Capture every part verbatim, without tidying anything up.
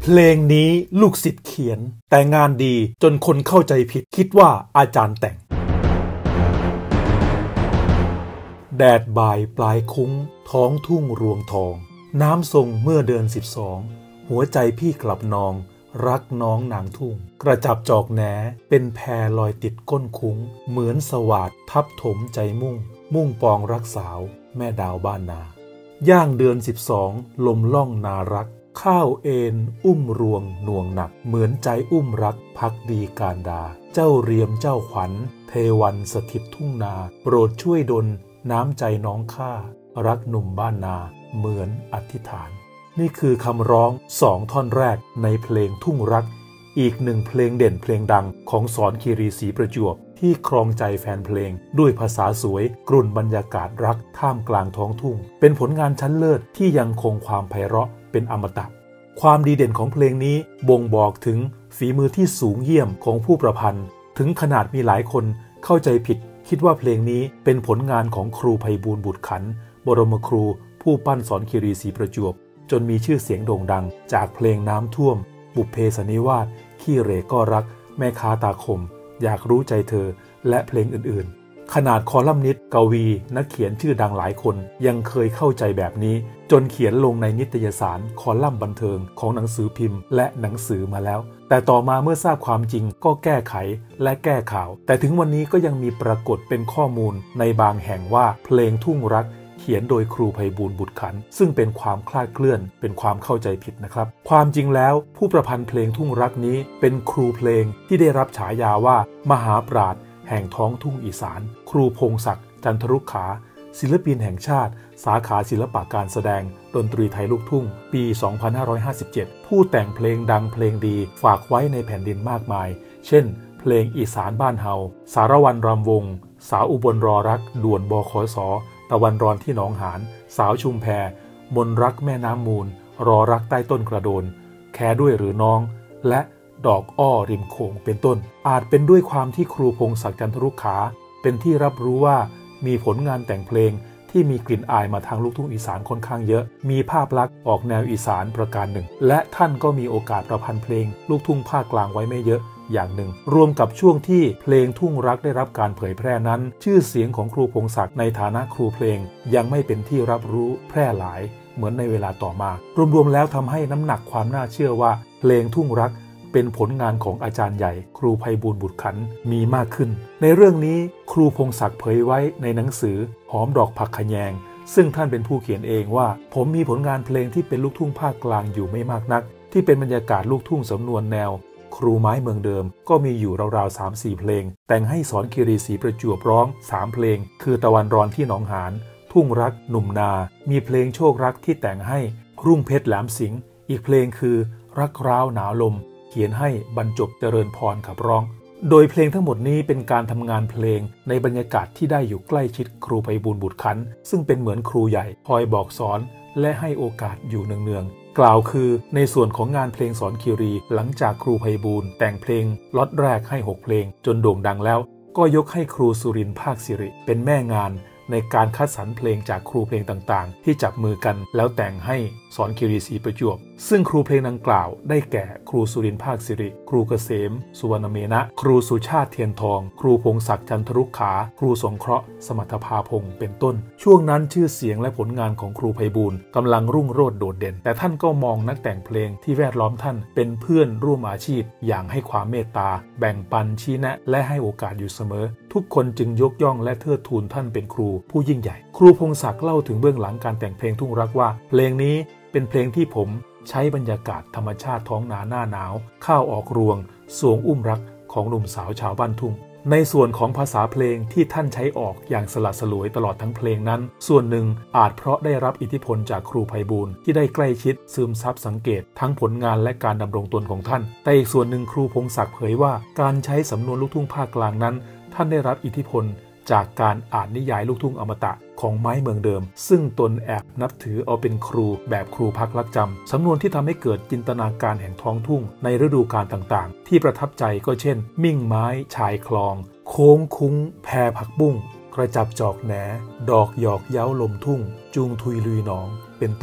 เพลงนี้ลูกศิษย์เขียนแต่งานดีจนคนเข้าใจผิดคิดว่าอาจารย์แต่งแดดบ่ายปลายคุ้งท้องทุ่งรวงทองน้ำทรงเมื่อเดือนสิบสองหัวใจพี่กลับนองรักน้องนางทุ่งกระจับจอกแหนเป็นแพลอยติดก้นคุ้งเหมือนสวาดทับถมใจมุ่งมุ่งปองรักสาวแม่ดาวบ้านนาย่างเดือนสิบสองลมล่องนารักข้าวเอ็นอุ้มรวงหน่วงหนักเหมือนใจอุ้มรักพักดีการดาเจ้าเรียมเจ้าขวัญเทวันสถิตทุ่งนาโปรดช่วยดลน้ำใจน้องข้ารักหนุ่มบ้านนาเหมือนอธิษฐานนี่คือคำร้องสองท่อนแรกในเพลงทุ่งรักอีกหนึ่งเพลงเด่นเพลงดังของสอนคีรีศรีประจวบที่ครองใจแฟนเพลงด้วยภาษาสวยกรุ่นบรรยากาศรักท่ามกลางท้องทุ่งเป็นผลงานชั้นเลิศที่ยังคงความไพเราะเป็นอมตะความดีเด่นของเพลงนี้บ่งบอกถึงฝีมือที่สูงเยี่ยมของผู้ประพันธ์ถึงขนาดมีหลายคนเข้าใจผิดคิดว่าเพลงนี้เป็นผลงานของครูไพบูลย์บุตรขันธ์บรมครูผู้ปั้นสอนคีรีศรีประจวบจนมีชื่อเสียงโด่งดังจากเพลงน้ำท่วมบุพเพสันนิวาสขี้เหร่ก็รักแม่ค้าตาคมอยากรู้ใจเธอและเพลงอื่นๆขนาดคอลัมนิสต์กวีนักเขียนชื่อดังหลายคนยังเคยเข้าใจแบบนี้จนเขียนลงในนิตยสารคอลัมน์บันเทิงของหนังสือพิมพ์และหนังสือมาแล้วแต่ต่อมาเมื่อทราบความจริงก็แก้ไขและแก้ข่าวแต่ถึงวันนี้ก็ยังมีปรากฏเป็นข้อมูลในบางแห่งว่าเพลงทุ่งรักเขียนโดยครูไพบูลย์บุตรขันธ์ซึ่งเป็นความคลาดเคลื่อนเป็นความเข้าใจผิดนะครับความจริงแล้วผู้ประพันธ์เพลงทุ่งรักนี้เป็นครูเพลงที่ได้รับฉายาว่ามหาปราชญ์แห่งท้องทุ่งอีสานครูพงศักดิ์จันทรุกขาศิลปินแห่งชาติสาขาศิลปะการแสดงดนตรีไทยลูกทุ่งปีสองพันห้าร้อยห้าสิบเจ็ดผู้แต่งเพลงดังเพลงดีฝากไว้ในแผ่นดินมากมายเช่นเพลงอีสานบ้านเฮาสารวันรำวงสาวอุบลรอรักด่วนบขสตะวันรอนที่หนองหานสาวชุมแพมนรักแม่น้ำมูลรอรักใต้ต้นกระโดนแค่ด้วยหรือน้องและดอกอ้อริมโขงเป็นต้นอาจเป็นด้วยความที่ครูพงศักดิ์จันทรุกขาเป็นที่รับรู้ว่ามีผลงานแต่งเพลงที่มีกลิ่นอายมาทางลูกทุ่งอีสานค่อนข้างเยอะมีภาพลักษณ์ออกแนวอีสานประการหนึ่งและท่านก็มีโอกาสประพันธ์เพลงลูกทุ่งภาคกลางไว้ไม่เยอะอย่างหนึ่งรวมกับช่วงที่เพลงทุ่งรักได้รับการเผยแพร่นั้นชื่อเสียงของครูพงศักดิ์ในฐานะครูเพลงยังไม่เป็นที่รับรู้แพร่หลายเหมือนในเวลาต่อมารวมๆแล้วทำให้น้ำหนักความน่าเชื่อว่าเพลงทุ่งรักเป็นผลงานของอาจารย์ใหญ่ครูไพบูลย์บุตรขันธ์มีมากขึ้นในเรื่องนี้ครูพงศักดิ์เผยไว้ในหนังสือหอมดอกผักขะแยงซึ่งท่านเป็นผู้เขียนเองว่าผมมีผลงานเพลงที่เป็นลูกทุ่งภาคกลางอยู่ไม่มากนักที่เป็นบรรยากาศลูกทุ่งสำนวนแนวครูไม้เมืองเดิมก็มีอยู่ราวๆ สามสี่ เพลงแต่งให้สอนคีรีศรีประจวบร้องสามเพลงคือตะวันรอนที่หนองหานทุ่งรักหนุ่มนามีเพลงโชครักที่แต่งให้รุ่งเพชรแหลมสิงห์อีกเพลงคือรักร้าวหนาวลมเขียนให้บรรจบเจริญพรขับร้องโดยเพลงทั้งหมดนี้เป็นการทำงานเพลงในบรรยากาศที่ได้อยู่ใกล้ชิดครูไพบูลย์บุตรขันธ์ซึ่งเป็นเหมือนครูใหญ่คอยบอกสอนและให้โอกาสอยู่เนืองๆกล่าวคือในส่วนของงานเพลงสอนคีรีหลังจากครูไพบูลย์แต่งเพลงล็อตแรกให้หกเพลงจนโด่งดังแล้วก็ยกให้ครูสุรินทร์ภาคสิริเป็นแม่งานในการคัดสรรเพลงจากครูเพลงต่างๆที่จับมือกันแล้วแต่งให้สอนคีรีศรีประจวบซึ่งครูเพลงดังกล่าวได้แก่ครูสุรินทร์ภาคสิริครูเกษมสุวรรณเมนะครูสุชาติเทียนทองครูพงศักดิ์จันทรุกขาครูสงเคราะห์สมรรถภาพงศ์เป็นต้นช่วงนั้นชื่อเสียงและผลงานของครูไพบูลย์กำลังรุ่งโรจน์โดดเด่นแต่ท่านก็มองนักแต่งเพลงที่แวดล้อมท่านเป็นเพื่อนร่วมอาชีพอย่างให้ความเมตตาแบ่งปันชี้แนะและให้โอกาสอยู่เสมอทุกคนจึงยกย่องและเทิดทูนท่านเป็นครูผู้ยิ่งใหญ่ครูพงศักดิ์เล่าถึงเบื้องหลังการแต่งเพลงทุ่งรักว่าเพลงนี้เป็นเพลงที่ผมใช้บรรยากาศธรรมชาติท้องนาหน้าหนาวข้าวออกรวงสวงอุ้มรักของหนุ่มสาวชาวบ้านทุ่งในส่วนของภาษาเพลงที่ท่านใช้ออกอย่างสละสลวยตลอดทั้งเพลงนั้นส่วนหนึ่งอาจเพราะได้รับอิทธิพลจากครูไพบูลย์ที่ได้ใกล้ชิดซึมซับสังเกตทั้งผลงานและการดำรงตนของท่านแต่อีกส่วนหนึ่งครูพงศักดิ์เผยว่าการใช้สำนวนลูกทุ่งภาคกลางนั้นท่านได้รับอิทธิพลจากการอ่านนิยายลูกทุ่งอมตะของไม้เมืองเดิมซึ่งตนแอบนับถือเอาเป็นครูแบบครูพักรักจำสำนวนที่ทำให้เกิดจินตนาการแห่งท้องทุ่งในฤดูกาลต่างๆที่ประทับใจก็เช่นมิ่งไม้ชายคลองโค้งคุ้งแพผักบุ้งกระจับจอกแหนดอกหยอกเย้าลมทุ่งจูงทุยลุยหนองเป็นต้น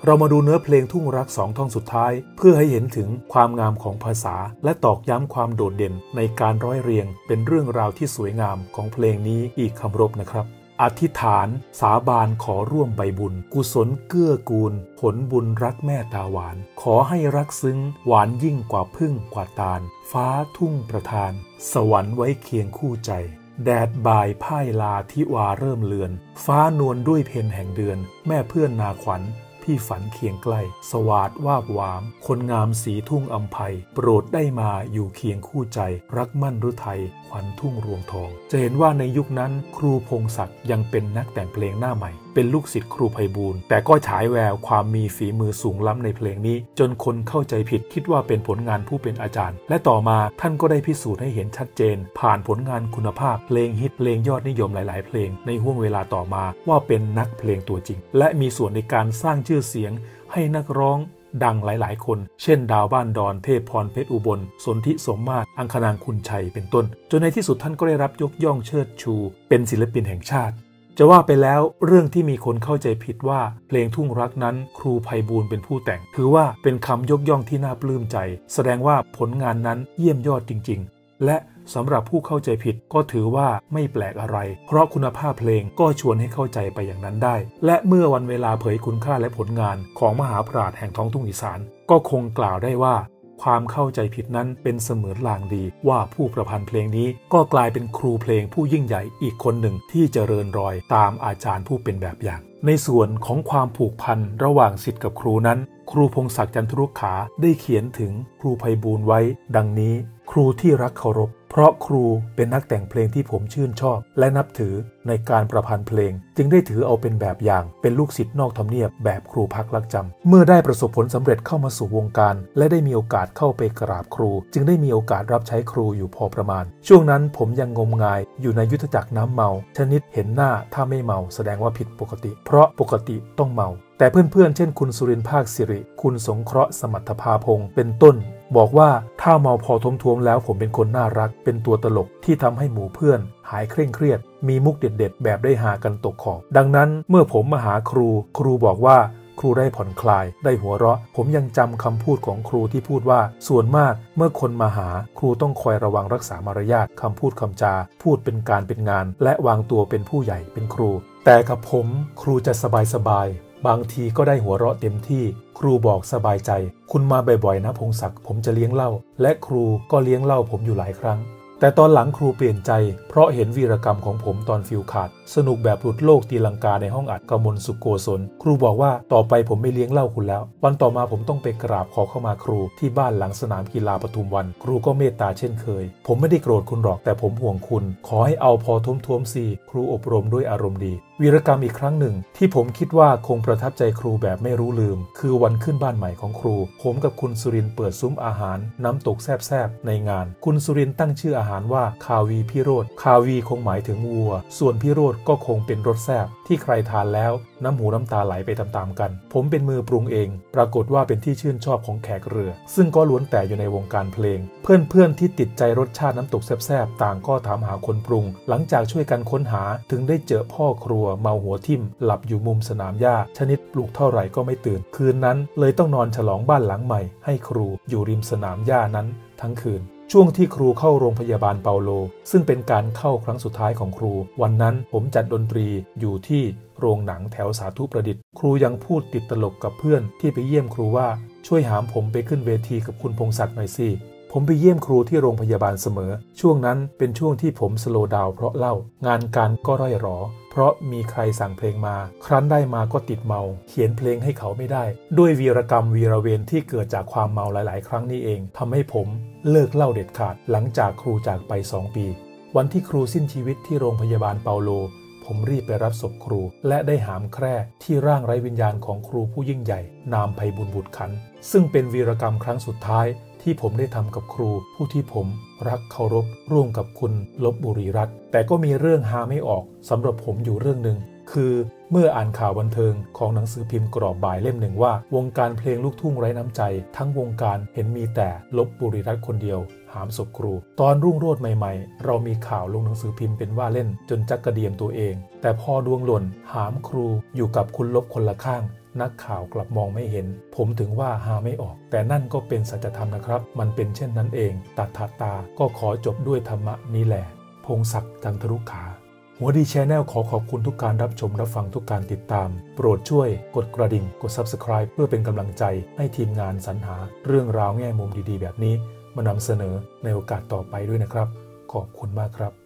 เรามาดูเนื้อเพลงทุ่งรักสองท่อนสุดท้ายเพื่อให้เห็นถึงความงามของภาษาและตอกย้ำความโดดเด่นในการร้อยเรียงเป็นเรื่องราวที่สวยงามของเพลงนี้อีกคำรบนะครับอธิษฐานสาบานขอร่วมใบบุญกุศลเกื้อกูลผลบุญรักแม่ตาหวานขอให้รักซึ้งหวานยิ่งกว่าพึ่งกว่าตาลฟ้าทุ่งประทานสวรรค์ไว้เคียงคู่ใจแดดบ่ายพ่ายลาทิวาเริ่มเลือนฟ้านวลด้วยเพนแห่งเดือนแม่เพื่อนนาขวัญพี่ฝันเคียงใกล้สวาดวาบหวามคนงามสีทุ่งอำไพโปรดได้มาอยู่เคียงคู่ใจรักมั่นฤทัยขวัญทุ่งรวงทองจะเห็นว่าในยุคนั้นครูพงศักดิ์ยังเป็นนักแต่งเพลงหน้าใหม่เป็นลูกศิษย์ครูไพบูลย์แต่ก็ฉายแววความมีฝีมือสูงล้ำในเพลงนี้จนคนเข้าใจผิดคิดว่าเป็นผลงานผู้เป็นอาจารย์และต่อมาท่านก็ได้พิสูจน์ให้เห็นชัดเจนผ่านผลงานคุณภาพเพลงฮิตเพลงยอดนิยมหลายๆเพลงในห้วงเวลาต่อมาว่าเป็นนักเพลงตัวจริงและมีส่วนในการสร้างชื่อเสียงให้นักร้องดังหลายๆคนเช่นดาวบ้านดอนเทพพรเพชรอุบลสนธิสมมาตรอังคณางคุณชัยเป็นต้นจนในที่สุดท่านก็ได้รับยกย่องเชิดชูเป็นศิลปินแห่งชาติจะว่าไปแล้วเรื่องที่มีคนเข้าใจผิดว่าเพลงทุ่งรักนั้นครูไพบูลย์เป็นผู้แต่งถือว่าเป็นคำยกย่องที่น่าปลื้มใจแสดงว่าผลงานนั้นเยี่ยมยอดจริงๆและสำหรับผู้เข้าใจผิดก็ถือว่าไม่แปลกอะไรเพราะคุณภาพเพลงก็ชวนให้เข้าใจไปอย่างนั้นได้และเมื่อวันเวลาเผยคุณค่าและผลงานของมหาปราชญ์แห่งท้องทุ่งอีสานก็คงกล่าวได้ว่าความเข้าใจผิดนั้นเป็นเสมือนลางดีว่าผู้ประพันธ์เพลงนี้ก็กลายเป็นครูเพลงผู้ยิ่งใหญ่อีกคนหนึ่งที่เจริญรอยตามอาจารย์ผู้เป็นแบบอย่างในส่วนของความผูกพันระหว่างศิษย์กับครูนั้นครูพงศักดิ์จันทรุขาได้เขียนถึงครูไพบูลย์ไว้ดังนี้ครูที่รักเคารพเพราะครูเป็นนักแต่งเพลงที่ผมชื่นชอบและนับถือในการประพันธ์เพลงจึงได้ถือเอาเป็นแบบอย่างเป็นลูกศิษย์นอกทำเนียบแบบครูพักรักจำเมื่อได้ประสบผลสำเร็จเข้ามาสู่วงการและได้มีโอกาสเข้าไปกราบครูจึงได้มีโอกาสรับใช้ครูอยู่พอประมาณช่วงนั้นผมยังงมงายอยู่ในยุทธจักรน้ำเมาชนิดเห็นหน้าถ้าไม่เมาแสดงว่าผิดปกติเพราะปกติต้องเมาแต่เพื่อนๆเช่นคุณสุรินทร์ภาคสิริคุณสงเคราะห์สมัทภาพงศ์เป็นต้นบอกว่าถ้าเมาพอท้วมๆแล้วผมเป็นคนน่ารักเป็นตัวตลกที่ทำให้หมู่เพื่อนหายเคร่งเครียดมีมุกเด็ดๆแบบได้หากันตกขอบดังนั้นเมื่อผมมาหาครูครูบอกว่าครูได้ผ่อนคลายได้หัวเราะผมยังจำคำพูดของครูที่พูดว่าส่วนมากเมื่อคนมาหาครูต้องคอยระวังรักษามารยาทคำพูดคำจาพูดเป็นการเป็นงานและวางตัวเป็นผู้ใหญ่เป็นครูแต่กับผมครูจะสบายๆบางทีก็ได้หัวเราะเต็มที่ครูบอกสบายใจคุณมาบ่อยๆนะพงศักดิ์ผมจะเลี้ยงเหล้าและครูก็เลี้ยงเหล้าผมอยู่หลายครั้งแต่ตอนหลังครูเปลี่ยนใจเพราะเห็นวีรกรรมของผมตอนฟิลขาดสนุกแบบหลุดโลกตีลังกาในห้องอัดกมลสุโกศลครูบอกว่าต่อไปผมไม่เลี้ยงเหล้าคุณแล้ววันต่อมาผมต้องไปกราบขอเข้ามาครูที่บ้านหลังสนามกีฬาปทุมวันครูก็เมตตาเช่นเคยผมไม่ได้โกรธคุณหรอกแต่ผมห่วงคุณขอให้เอาพอท้วมๆสิครูอบรมด้วยอารมณ์ดีวีรกรรมอีกครั้งหนึ่งที่ผมคิดว่าคงประทับใจครูแบบไม่รู้ลืมคือวันขึ้นบ้านใหม่ของครูผมกับคุณสุรินทร์เปิดซุ้มอาหารน้ำตกแซ่บๆในงานคุณสุรินทร์ตั้งชื่ออาหารว่าคาวีพิโรธคาวีคงหมายถึงวัวส่วนพิโรธก็คงเป็นรสแซ่บที่ใครทานแล้วน้ำหูน้ำตาไหลไปตามๆกันผมเป็นมือปรุงเองปรากฏว่าเป็นที่ชื่นชอบของแขกเรือซึ่งก็ล้วนแต่อยู่ในวงการเพลงเพื่อนๆที่ติดใจรสชาติน้ำตกแซ่บๆต่างก็ถามหาคนปรุงหลังจากช่วยกันค้นหาถึงได้เจอพ่อครัวเมาหัวทิ่มหลับอยู่มุมสนามหญ้าชนิดปลุกเท่าไหร่ก็ไม่ตื่นคืนนั้นเลยต้องนอนฉลองบ้านหลังใหม่ให้ครูอยู่ริมสนามหญ้านั้นทั้งคืนช่วงที่ครูเข้าโรงพยาบาลเปาโลซึ่งเป็นการเข้าครั้งสุดท้ายของครูวันนั้นผมจัดดนตรีอยู่ที่โรงหนังแถวสาธุประดิษฐ์ครูยังพูดติดตลกกับเพื่อนที่ไปเยี่ยมครูว่าช่วยหามผมไปขึ้นเวทีกับคุณพงศักดิ์หน่อยสิผมไปเยี่ยมครูที่โรงพยาบาลเสมอช่วงนั้นเป็นช่วงที่ผมสโลว์ดาวน์เพราะเล่างานการก็ร่อยหรอเพราะมีใครสั่งเพลงมาครั้นได้มาก็ติดเมาเขียนเพลงให้เขาไม่ได้ด้วยวีรกรรมวีระเวรที่เกิดจากความเมาหลายๆครั้งนี้เองทำให้ผมเลิกเหล้าเด็ดขาดหลังจากครูจากไปสองปีวันที่ครูสิ้นชีวิตที่โรงพยาบาลเปาโลผมรีบไปรับศพครูและได้หามแคร่ที่ร่างไร้วิญญาณของครูผู้ยิ่งใหญ่นามไพบุญบุตรขันซึ่งเป็นวีรกรรมครั้งสุดท้ายที่ผมได้ทำกับครูผู้ที่ผมรักเคารพร่วมกับคุณลพบุรีรัตน์แต่ก็มีเรื่องหาไม่ออกสำหรับผมอยู่เรื่องหนึ่งคือเมื่ออ่านข่าวบันเทิงของหนังสือพิมพ์กรอบบ่ายเล่มหนึ่งว่าวงการเพลงลูกทุ่งไร้น้ำใจทั้งวงการเห็นมีแต่ลพบุรีรัตน์คนเดียวหามศพครูตอนรุ่งโรจน์ใหม่ๆเรามีข่าวลงหนังสือพิมพ์เป็นว่าเล่นจนจักกระเดียมตัวเองแต่พอดวงหล่นหามครูอยู่กับคุณลพคนละข้างนักข่าวกลับมองไม่เห็นผมถึงว่าหาไม่ออกแต่นั่นก็เป็นสัจธรรมนะครับมันเป็นเช่นนั้นเองตัดถาตาก็ขอจบด้วยธรรมะนี้แหละพงศักดิ์จันทรุขาหัวดีแชนแนลขอขอบคุณทุกการรับชมรับฟังทุกการติดตามโปรดช่วยกดกระดิ่งกด ซับสไครบ์ เพื่อเป็นกำลังใจให้ทีมงานสรรหาเรื่องราวแง่มุมดีๆแบบนี้มานำเสนอในโอกาสต่อไปด้วยนะครับขอบคุณมากครับ